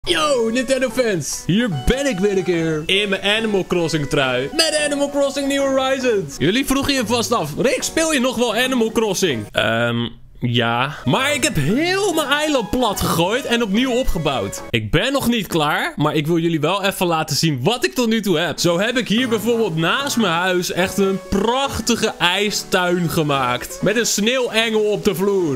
Yo, Nintendo fans! Hier ben ik weer een keer in mijn Animal Crossing trui met Animal Crossing New Horizons. Jullie vroegen je vast af, Rick, speel je nog wel Animal Crossing? Ja. Maar ik heb heel mijn eiland plat gegooid en opnieuw opgebouwd. Ik ben nog niet klaar, maar ik wil jullie wel even laten zien wat ik tot nu toe heb. Zo heb ik hier bijvoorbeeld naast mijn huis echt een prachtige ijstuin gemaakt. Met een sneeuwengel op de vloer.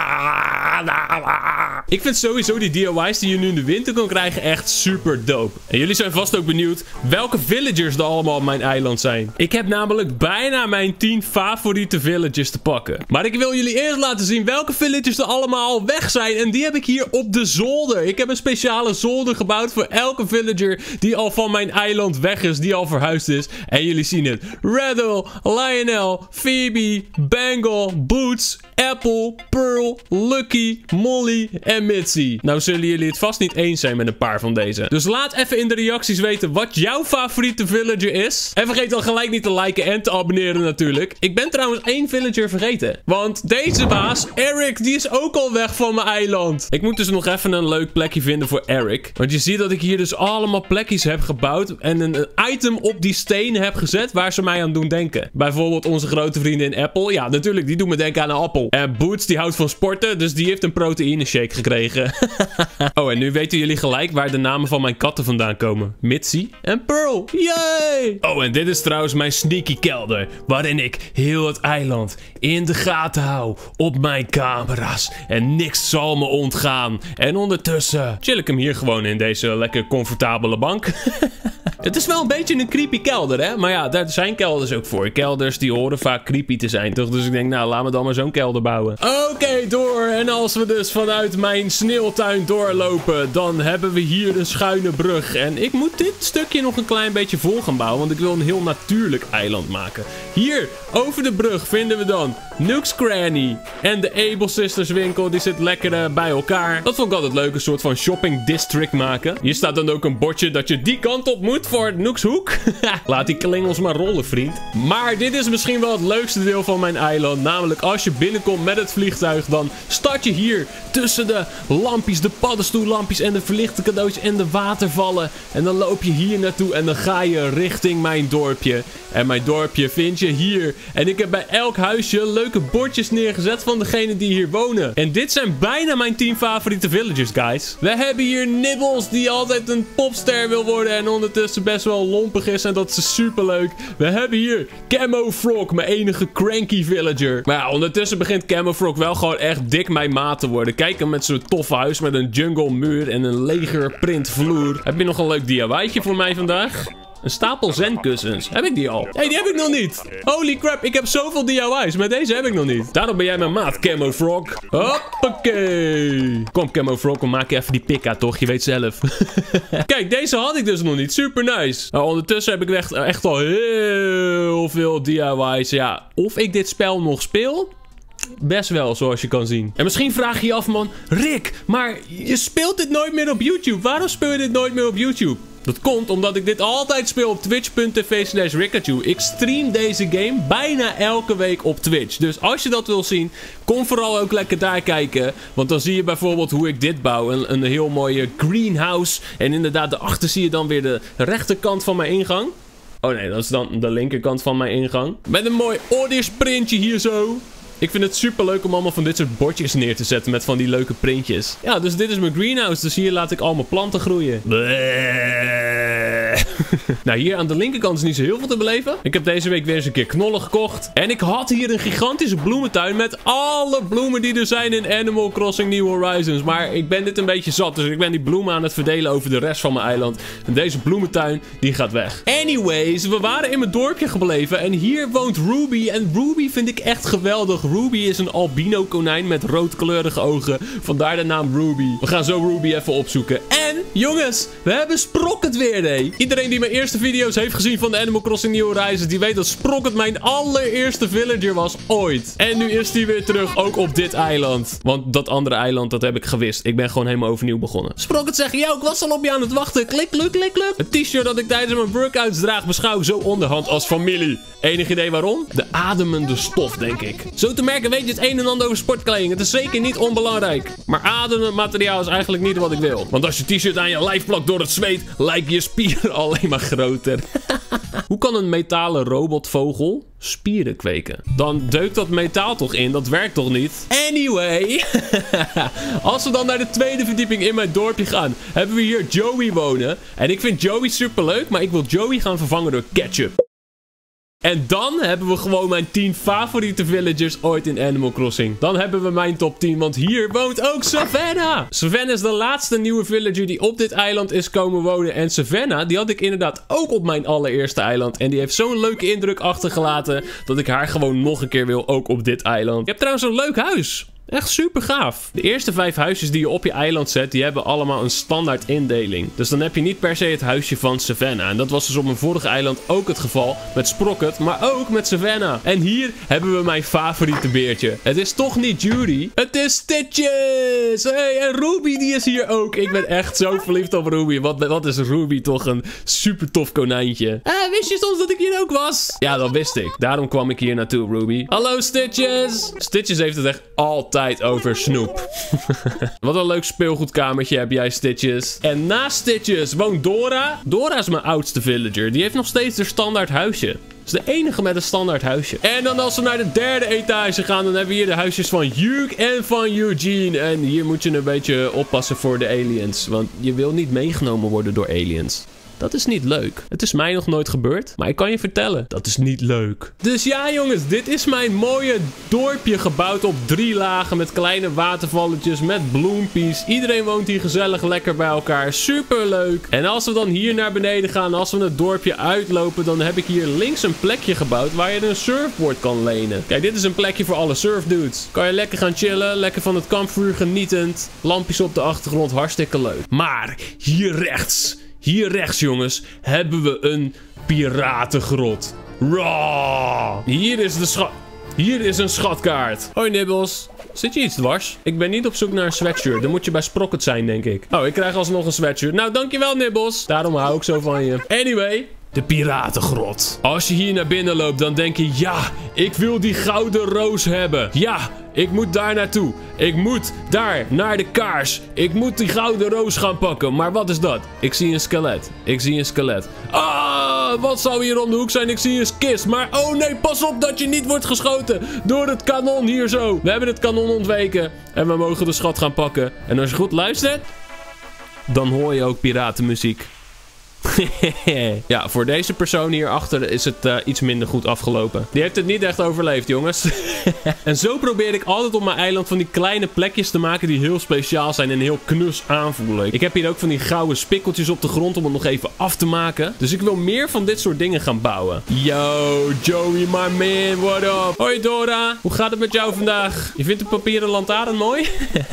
Ik vind sowieso die DIY's die je nu in de winter kan krijgen echt super dope. En jullie zijn vast ook benieuwd welke villagers er allemaal op mijn eiland zijn. Ik heb namelijk bijna mijn 10 favoriete villagers te pakken. Maar ik wil jullie eerst laten zien welke villagers er allemaal al weg zijn. En die heb ik hier op de zolder. Ik heb een speciale zolder gebouwd voor elke villager die al van mijn eiland weg is. Die al verhuisd is. En jullie zien het. Rattle, Lionel, Phoebe, Bangle, Boots, Apple, Pearl, Lucky, Molly en Mitzi. Nou zullen jullie het vast niet eens zijn met een paar van deze. Dus laat even in de reacties weten wat jouw favoriete villager is. En vergeet dan gelijk niet te liken en te abonneren natuurlijk. Ik ben trouwens 1 villager vergeten. Want deze baas, Eric, die is ook al weg van mijn eiland. Ik moet dus nog even een leuk plekje vinden voor Eric. Want je ziet dat ik hier dus allemaal plekjes heb gebouwd. En een item op die stenen heb gezet waar ze mij aan doen denken. Bijvoorbeeld onze grote vriendin Apple. Ja, natuurlijk, die doet me denken aan een appel. En Boots, die houdt van sporten. Dus die heeft een proteïne shake gekregen. Oh, en nu weten jullie gelijk waar de namen van mijn katten vandaan komen. Mitzi en Pearl. Yay! Oh, en dit is trouwens mijn sneaky kelder. Waarin ik heel het eiland in de gaten hou. Op mijn camera's. En niks zal me ontgaan. En ondertussen chill ik hem hier gewoon in deze lekker comfortabele bank. Het is wel een beetje een creepy kelder, hè? Maar ja, daar zijn kelders ook voor. Kelders die horen vaak creepy te zijn, toch? Dus ik denk, nou, laat me dan maar zo'n kelder bouwen. Oké, door. En als we dus vanuit mijn sneeuwtuin doorlopen, dan hebben we hier een schuine brug. En ik moet dit stukje nog een klein beetje vol gaan bouwen, want ik wil een heel natuurlijk eiland maken. Hier, over de brug, vinden we dan Nook's Cranny. En de Able Sisters winkel, die zit lekker bij elkaar. Dat vond ik altijd leuk, een soort van shopping district maken. Hier staat dan ook een bordje dat je die kant op moet voor Nook's Hoek. Laat die klingels maar rollen, vriend. Maar dit is misschien wel het leukste deel van mijn eiland. Namelijk als je binnenkomt met het vliegtuig, dan start je hier tussen de lampjes, de paddenstoellampjes en de verlichte cadeautjes en de watervallen. En dan loop je hier naartoe en dan ga je richting mijn dorpje. En mijn dorpje vind je hier. En ik heb bij elk huisje leuke bordjes neergezet van degenen die hier wonen. En dit zijn bijna mijn 10 favoriete villagers, guys. We hebben hier Nibbles, die altijd een popster wil worden en ondertussen best wel lompig is. En dat is super leuk. We hebben hier Camo Frog, mijn enige cranky villager. Maar ja, ondertussen begint Camo Frog wel gewoon echt dik mijn maat te worden. Kijk hem met zo'n tof huis met een jungle muur en een legerprint vloer. Heb je nog een leuk DIY'tje voor mij vandaag? Een stapel zenkussens. Heb ik die al? Nee, die heb ik nog niet. Holy crap, ik heb zoveel DIY's. Maar deze heb ik nog niet. Daarom ben jij mijn maat, Camo Frog. Hoppakee. Kom, Camo Frog, we maken even die pika, toch? Je weet zelf. Kijk, deze had ik dus nog niet. Super nice. Nou, ondertussen heb ik echt al heel veel DIY's. Ja, of ik dit spel nog speel? Best wel, zoals je kan zien. En misschien vraag je je af, man. Rick, maar je speelt dit nooit meer op YouTube. Waarom speel je dit nooit meer op YouTube? Dat komt omdat ik dit altijd speel op twitch.tv/Rikachu. Ik stream deze game bijna elke week op Twitch. Dus als je dat wil zien, kom vooral ook lekker daar kijken. Want dan zie je bijvoorbeeld hoe ik dit bouw. Een heel mooie greenhouse. En inderdaad, daarachter zie je dan weer de rechterkant van mijn ingang. Oh nee, dat is dan de linkerkant van mijn ingang. Met een mooi oordeelsprintje hier zo. Ik vind het super leuk om allemaal van dit soort bordjes neer te zetten met van die leuke printjes. Ja, dus dit is mijn greenhouse. Dus hier laat ik al mijn planten groeien. Nou, hier aan de linkerkant is niet zo heel veel te beleven. Ik heb deze week weer eens een keer knollen gekocht. En ik had hier een gigantische bloementuin met alle bloemen die er zijn in Animal Crossing New Horizons. Maar ik ben dit een beetje zat. Dus ik ben die bloemen aan het verdelen over de rest van mijn eiland. En deze bloementuin, die gaat weg. Anyways, we waren in mijn dorpje gebleven. En hier woont Ruby. En Ruby vind ik echt geweldig. Ruby is een albino konijn met roodkleurige ogen. Vandaar de naam Ruby. We gaan zo Ruby even opzoeken. En, jongens, we hebben Sprocket weer, nee. Iedereen die mijn eerste video's heeft gezien van de Animal Crossing New Horizons, die weet dat Sprocket mijn allereerste villager was ooit. En nu is hij weer terug, ook op dit eiland. Want dat andere eiland, dat heb ik gewist. Ik ben gewoon helemaal overnieuw begonnen. Sprocket zegt, yo, ik was al op je aan het wachten. Klik, klik, klik, klik. Het t-shirt dat ik tijdens mijn workouts draag, beschouw ik zo onderhand als familie. Enig idee waarom? De ademende stof, denk ik. Zo te merken weet je het een en ander over sportkleding. Het is zeker niet onbelangrijk. Maar ademend materiaal is eigenlijk niet wat ik wil. Want als je t-shirt aan je lijf plakt door het zweet, lijken je spieren alleen maar groter. Hoe kan een metalen robotvogel spieren kweken? Dan deukt dat metaal toch in? Dat werkt toch niet? Anyway. Als we dan naar de tweede verdieping in mijn dorpje gaan, hebben we hier Joey wonen. En ik vind Joey superleuk, maar ik wil Joey gaan vervangen door Ketchup. En dan hebben we gewoon mijn 10 favoriete villagers ooit in Animal Crossing. Dan hebben we mijn top 10, want hier woont ook Savannah. Savannah is de laatste nieuwe villager die op dit eiland is komen wonen. En Savannah, die had ik inderdaad ook op mijn allereerste eiland. En die heeft zo'n leuke indruk achtergelaten dat ik haar gewoon nog een keer wil, ook op dit eiland. Ik heb trouwens een leuk huis. Echt super gaaf. De eerste 5 huisjes die je op je eiland zet, die hebben allemaal een standaard indeling. Dus dan heb je niet per se het huisje van Savannah. En dat was dus op mijn vorige eiland ook het geval met Sprocket, maar ook met Savannah. En hier hebben we mijn favoriete beertje. Het is toch niet Judy, het is Stitches! Hey, en Ruby die is hier ook. Ik ben echt zo verliefd op Ruby. Wat is Ruby toch een super tof konijntje. Wist je soms dat ik hier ook was? Ja, dat wist ik. Daarom kwam ik hier naartoe, Ruby. Hallo Stitches! Stitches heeft het echt altijd over Snoep. Wat een leuk speelgoedkamertje heb jij, Stitches. En naast Stitches woont Dora. Dora is mijn oudste villager. Die heeft nog steeds een standaard huisje. Dat is de enige met een standaard huisje. En dan als we naar de derde etage gaan, dan hebben we hier de huisjes van Hugh en van Eugene. En hier moet je een beetje oppassen voor de aliens. Want je wil niet meegenomen worden door aliens. Dat is niet leuk. Het is mij nog nooit gebeurd, maar ik kan je vertellen, dat is niet leuk. Dus ja jongens, dit is mijn mooie dorpje gebouwd op 3 lagen met kleine watervalletjes, met bloempies. Iedereen woont hier gezellig lekker bij elkaar. Super leuk. En als we dan hier naar beneden gaan, als we het dorpje uitlopen, dan heb ik hier links een plekje gebouwd waar je een surfboard kan lenen. Kijk, dit is een plekje voor alle surfdudes. Kan je lekker gaan chillen, lekker van het kampvuur genietend. Lampjes op de achtergrond, hartstikke leuk. Maar hier rechts, jongens, hebben we een piratengrot. Raw! Hier is een schatkaart. Hoi, Nibbles. Zit je iets dwars? Ik ben niet op zoek naar een sweatshirt. Dan moet je bij Sprocket zijn, denk ik. Oh, ik krijg alsnog een sweatshirt. Nou, dankjewel, Nibbles. Daarom hou ik zo van je. Anyway, de piratengrot. Als je hier naar binnen loopt, dan denk je, ja, ik wil die gouden roos hebben. Ja, ik moet daar naartoe. Ik moet daar naar de kaars. Ik moet die gouden roos gaan pakken. Maar wat is dat? Ik zie een skelet. Ah, wat zou hier om de hoek zijn? Ik zie een kist. Maar oh nee, pas op dat je niet wordt geschoten door het kanon hier zo. We hebben het kanon ontweken. En we mogen de schat gaan pakken. En als je goed luistert, dan hoor je ook piratenmuziek. Ja, voor deze persoon hierachter is het iets minder goed afgelopen. Die heeft het niet echt overleefd, jongens. En zo probeer ik altijd op mijn eiland van die kleine plekjes te maken die heel speciaal zijn en heel knus aanvoelen. Ik heb hier ook van die gouden spikkeltjes op de grond om het nog even af te maken. Dus ik wil meer van dit soort dingen gaan bouwen. Yo, Joey, my man, what up? Hoi Dora, hoe gaat het met jou vandaag? Je vindt de papieren lantaarn mooi?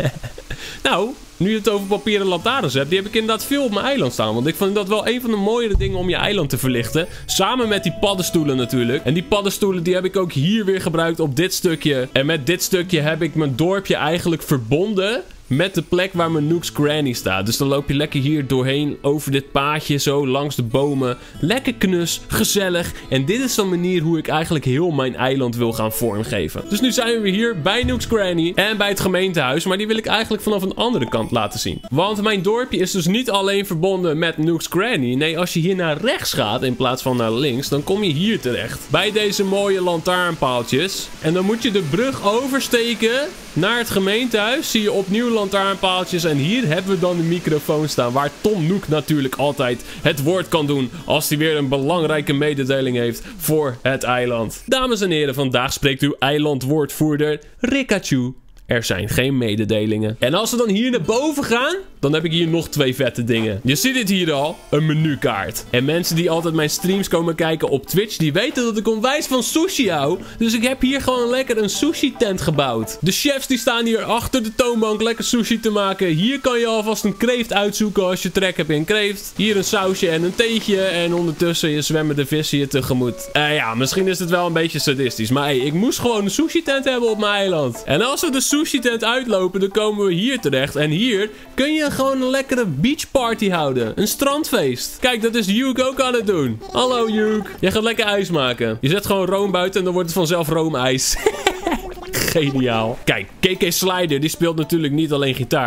Nou, nu je het over papieren lantaarns hebt, die heb ik inderdaad veel op mijn eiland staan. Want ik vind dat wel een van de mooiere dingen om je eiland te verlichten. Samen met die paddenstoelen natuurlijk. En die paddenstoelen die heb ik ook hier weer gebruikt op dit stukje. En met dit stukje heb ik mijn dorpje eigenlijk verbonden met de plek waar mijn Nook's Cranny staat. Dus dan loop je lekker hier doorheen over dit paadje zo langs de bomen. Lekker knus, gezellig. En dit is de manier hoe ik eigenlijk heel mijn eiland wil gaan vormgeven. Dus nu zijn we hier bij Nook's Cranny en bij het gemeentehuis. Maar die wil ik eigenlijk vanaf een andere kant laten zien. Want mijn dorpje is dus niet alleen verbonden met Nook's Cranny. Nee, als je hier naar rechts gaat in plaats van naar links, dan kom je hier terecht. Bij deze mooie lantaarnpaaltjes. En dan moet je de brug oversteken naar het gemeentehuis. Zie je opnieuw lantaarnpaaltjes. En hier hebben we dan de microfoon staan waar Tom Nook natuurlijk altijd het woord kan doen als hij weer een belangrijke mededeling heeft voor het eiland. Dames en heren, vandaag spreekt uw eilandwoordvoerder Rikachu. Er zijn geen mededelingen. En als we dan hier naar boven gaan, dan heb ik hier nog 2 vette dingen. Je ziet het hier al, een menukaart. En mensen die altijd mijn streams komen kijken op Twitch, die weten dat ik onwijs van sushi hou. Dus ik heb hier gewoon lekker een sushi tent gebouwd. De chefs die staan hier achter de toonbank lekker sushi te maken. Hier kan je alvast een kreeft uitzoeken als je trek hebt in kreeft. Hier een sausje en een theetje. En ondertussen je zwemmende vissen hier tegemoet. Ja, misschien is het wel een beetje sadistisch. Maar hey, ik moest gewoon een sushi tent hebben op mijn eiland. En als we de sushi tent uitlopen, dan komen we hier terecht. En hier kun je gewoon een lekkere beachparty houden. Een strandfeest. Kijk, dat is Hugh ook aan het doen. Hallo Hugh. Jij gaat lekker ijs maken. Je zet gewoon room buiten en dan wordt het vanzelf roomijs. Geniaal. Kijk, KK Slider, die speelt natuurlijk niet alleen gitaar.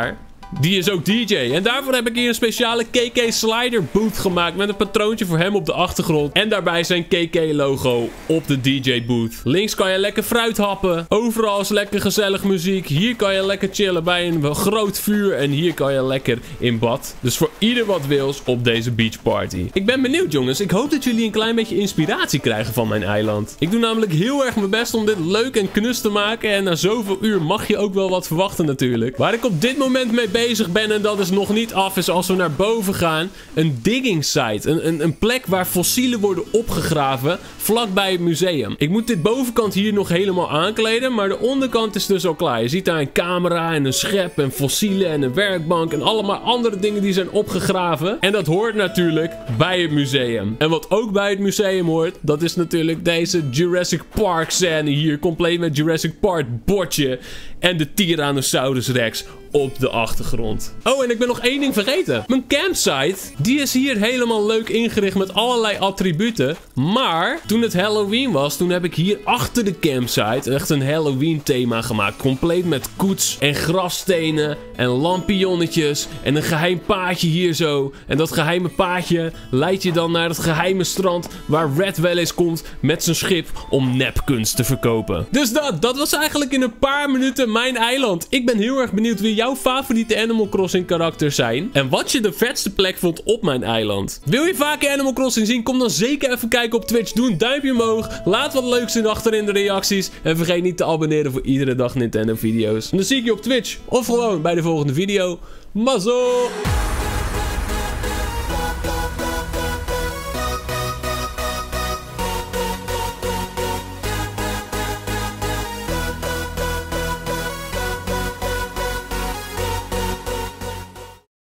Die is ook DJ. En daarvoor heb ik hier een speciale KK Slider booth gemaakt met een patroontje voor hem op de achtergrond. En daarbij zijn KK logo op de DJ booth. Links kan je lekker fruit happen. Overal is lekker gezellig muziek. Hier kan je lekker chillen bij een groot vuur. En hier kan je lekker in bad. Dus voor ieder wat wils op deze beach party. Ik ben benieuwd jongens. Ik hoop dat jullie een klein beetje inspiratie krijgen van mijn eiland. Ik doe namelijk heel erg mijn best om dit leuk en knus te maken. En na zoveel uur mag je ook wel wat verwachten natuurlijk. Waar ik op dit moment mee bezig ben en dat is nog niet af, is als we naar boven gaan. Een digging site. Een plek waar fossielen worden opgegraven vlakbij het museum. Ik moet dit bovenkant hier nog helemaal aankleden, maar de onderkant is dus al klaar. Je ziet daar een camera en een schep en fossielen en een werkbank en allemaal andere dingen die zijn opgegraven. En dat hoort natuurlijk bij het museum. En wat ook bij het museum hoort, dat is natuurlijk deze Jurassic Park scène hier, compleet met Jurassic Park bordje en de Tyrannosaurus Rex op de achtergrond. Oh, en ik ben nog één ding vergeten. Mijn campsite, die is hier helemaal leuk ingericht met allerlei attributen. Maar toen het Halloween was, toen heb ik hier achter de campsite echt een Halloween thema gemaakt. Compleet met koets en grasstenen en lampionnetjes en een geheim paadje hier zo. En dat geheime paadje leidt je dan naar het geheime strand waar Red wel eens komt met zijn schip om nepkunst te verkopen. Dus dat was eigenlijk in een paar minuten mijn eiland. Ik ben heel erg benieuwd wie jouw favoriete Animal Crossing karakters zijn en wat je de vetste plek vond op mijn eiland. Wil je vaker Animal Crossing zien? Kom dan zeker even kijken op Twitch. Doe een duimpje omhoog. Laat wat leuks in achter in de reacties. En vergeet niet te abonneren voor iedere dag Nintendo video's. En dan zie ik je op Twitch of gewoon bij de volgende video. Mazzel!